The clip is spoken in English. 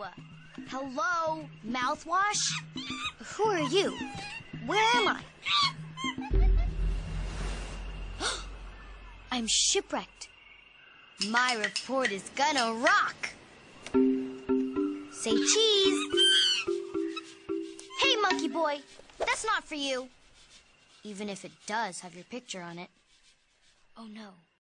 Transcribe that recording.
Hello, mouthwash? Who are you? Where am I? I'm shipwrecked. My report is gonna rock. Say cheese. Hey, monkey boy, that's not for you. Even if it does have your picture on it. Oh no.